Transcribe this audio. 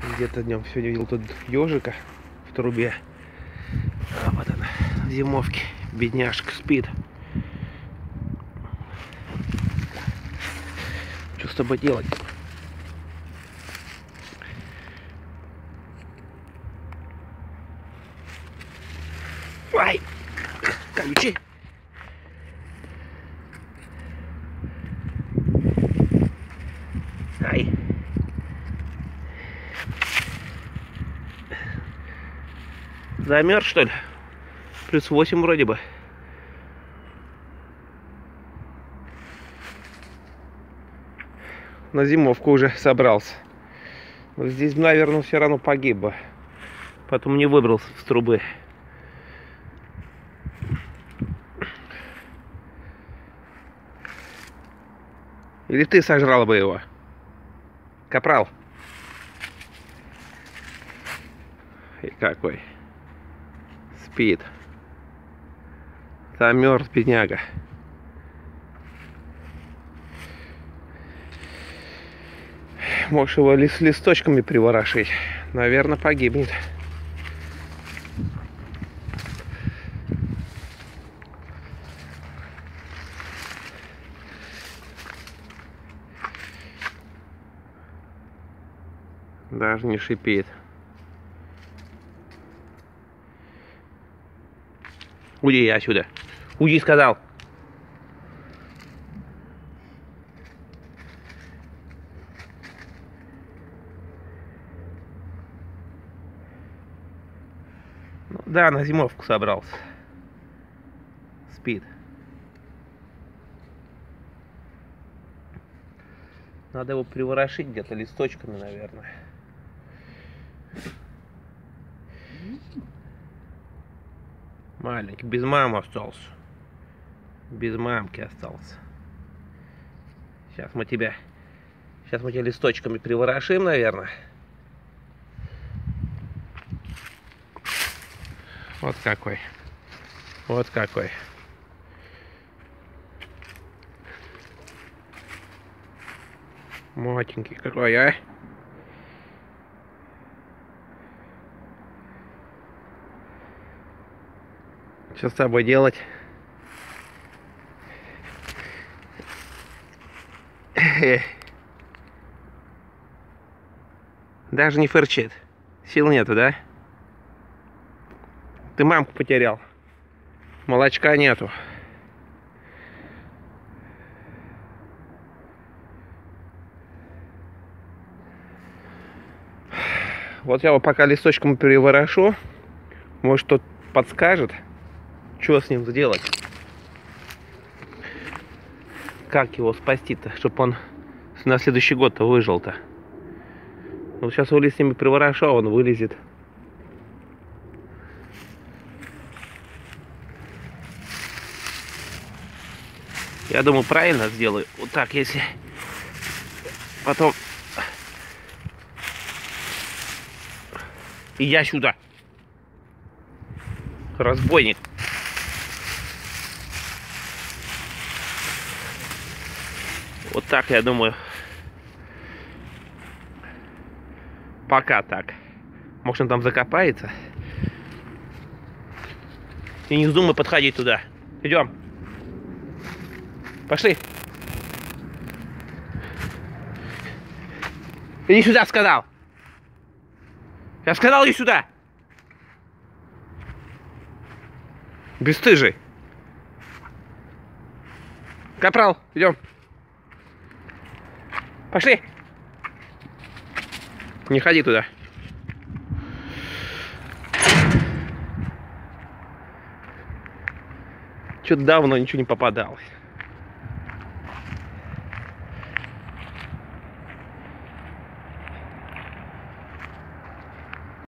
Где-то днем сегодня видел тут ежика в трубе. А вот она, в зимовке. Бедняжка спит. Что с тобой делать? Ай! Колючий! Ай! Замерз, что ли? Плюс 8 вроде бы. На зимовку уже собрался. Но здесь, наверное, все равно погиб бы. Потом не выбрался с трубы. Или ты сожрал бы его? Капрал. И какой. Спит. Замерз, бедняга. Можешь его листочками приворошить. Наверное, погибнет. Даже не шипит. Уйди отсюда. Уйди, сказал. Ну, да, на зимовку собрался. Спит. Надо его приворошить где-то листочками, наверное. Маленький, без мамы остался. Без мамки остался. Сейчас мы тебя листочками приворошим, наверное. Вот какой. Вот какой. Матенький какой, а? Что с тобой делать? Даже не фырчит. Сил нету, да? Ты мамку потерял. Молочка нету. Вот я его пока листочком переворошу. Может, кто-то подскажет, что с ним сделать. Как его спасти-то, чтобы он на следующий год-то выжил-то. Вот сейчас его листьями приворошу, а он вылезет. Я думаю, правильно сделаю. Вот так, если потом... И я сюда. Разбойник. Вот так, я думаю. Пока так. Может, он там закопается. И не вздумай подходить туда. Идем. Пошли. Иди сюда, сказал. Я сказал, иди сюда. Бесстыжий. Капрал, идем. Пошли. Не ходи туда. Что-то давно ничего не попадалось.